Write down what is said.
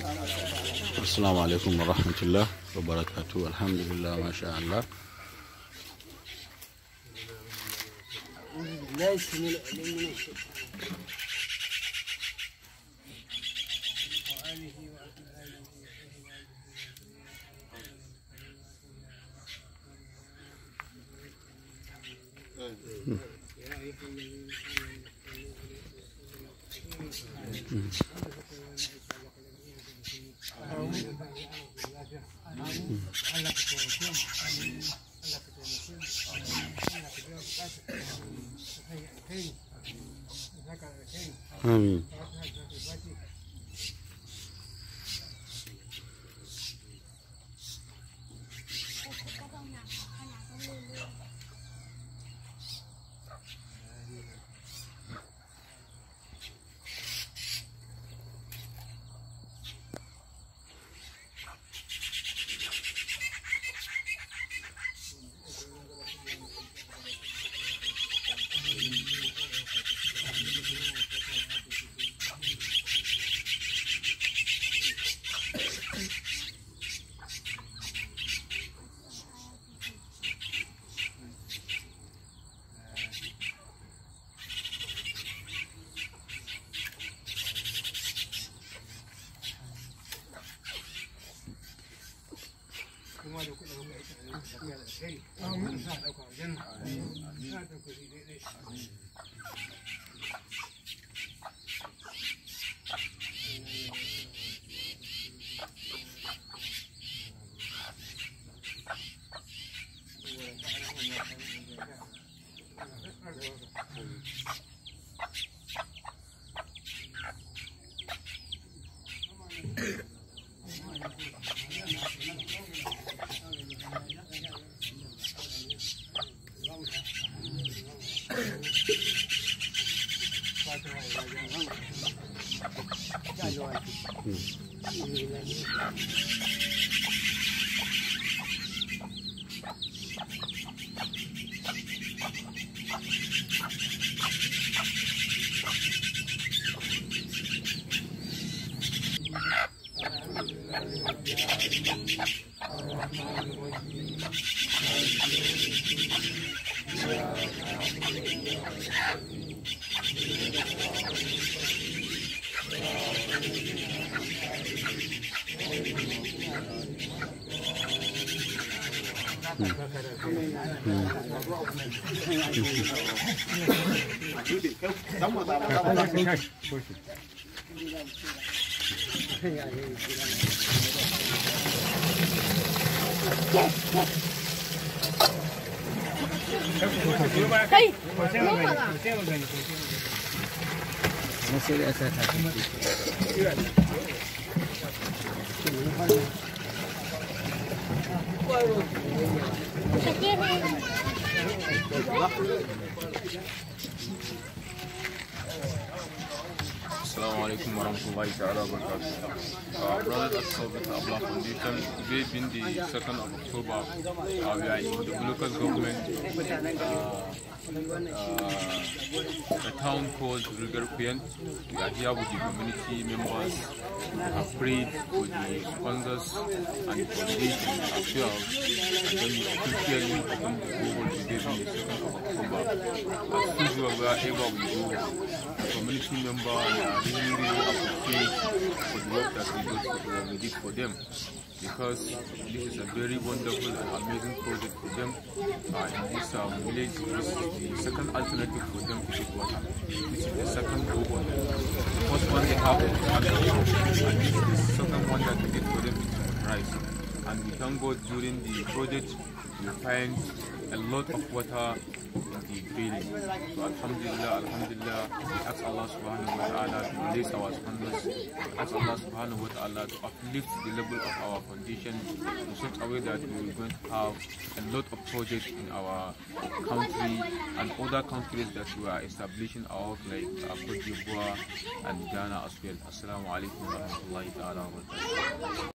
Assalamu alaikum wa rahmatullah wa barakatuh. Alhamdulillah, masha Allah. Amin. Assalamu alaikum warahmatullahi ta'ala wabarakatuh. Brother at Betülabla Foundation, today being the 2nd of October, we are in the local government, a town called Rugerpian. We are here with the community members. We have prayed for the sponsors and the foundation as well. And then we officially open the Google today being the 2nd of October. As usual, wherever we go, the community members are really appreciate for the work that we did for them, because this is a very wonderful and amazing project for them in this village. This is the second alternative for them to get water. This is the second borehole. The first one they have is water, and this is the second one that we get for them is rice. And we thank God during the project we find a lot of water in the building. So alhamdulillah, alhamdulillah, we ask Allah subhanahu wa ta'ala to bless our sponsors. We ask Allah subhanahu wa ta'ala to uplift the level of our foundation in such a way that we are going to have a lot of projects in our country and other countries that we are establishing our work, like Cote d'Ivoire and Ghana as well. Assalamu alaikum wa rahmatullahi ta'ala wa barakatuh.